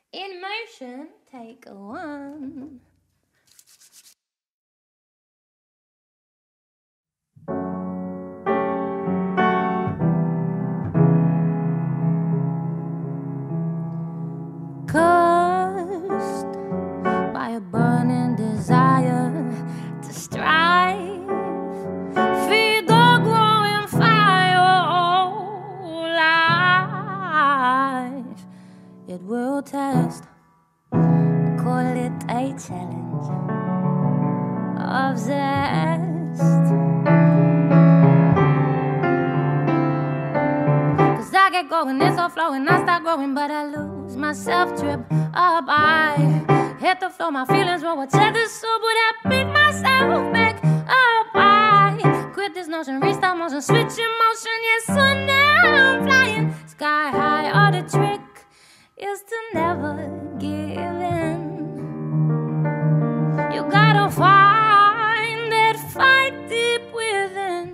In motion, take one. Cursed by a burning desire to strive, feed the growing fire all life. It will test, call it a challenge of zest. Cause I get going, it's all flowing, I start growing, but I lose myself, trip up, I hit the floor, my feelings roll, what's at the soul, but I pick myself back up, I quit this notion, restart motion, switch in motion, yes, so now I'm flying sky high. All the trick is to never give in. You gotta find that fight deep within.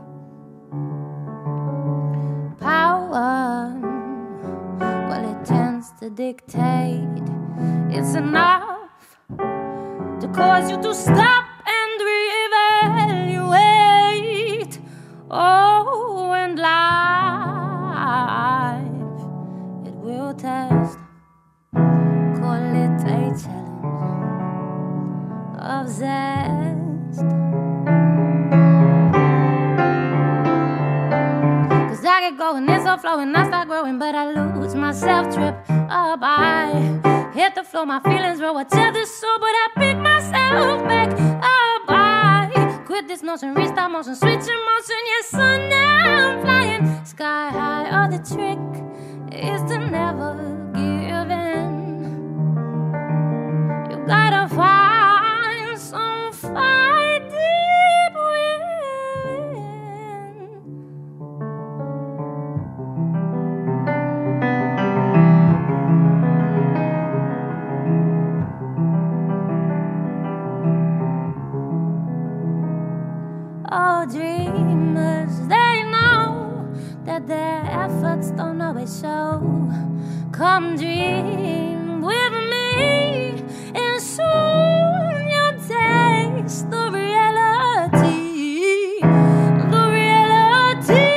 Power, well, it tends to dictate. It's enough to cause you to stop and reevaluate. Oh, and life, it will test, call it a challenge of zest. Cause I get going, it's all flowing, I start growing, but I lose myself, trip up, I hit the floor, my feelings roll, I tell this soul, but I pick myself back up, I quit this notion, restart motion, switch in motion, yes, so now I'm flying sky high. All the trick is to never give in. You gotta find some fight deep within. Oh, dreamers, they know that their efforts don't always show. Come dream with me, and soon you'll taste the reality. The reality.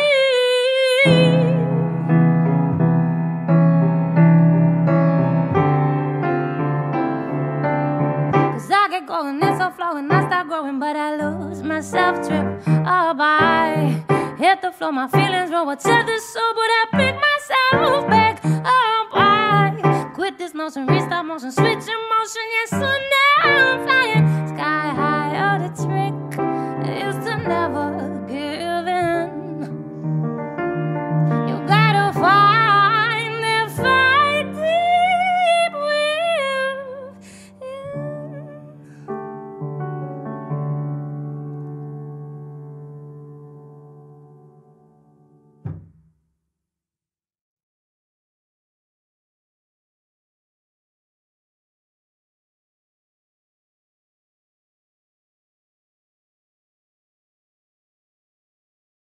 Cause I get going, it's all flowing, I start growing, but I lose myself, trip up, I hit the floor, my feelings roll, I tell this soul, but I pick myself back up, I quit this notion, restart motion, switch in motion, yes, so now I'm flying sky high. All the trick is to never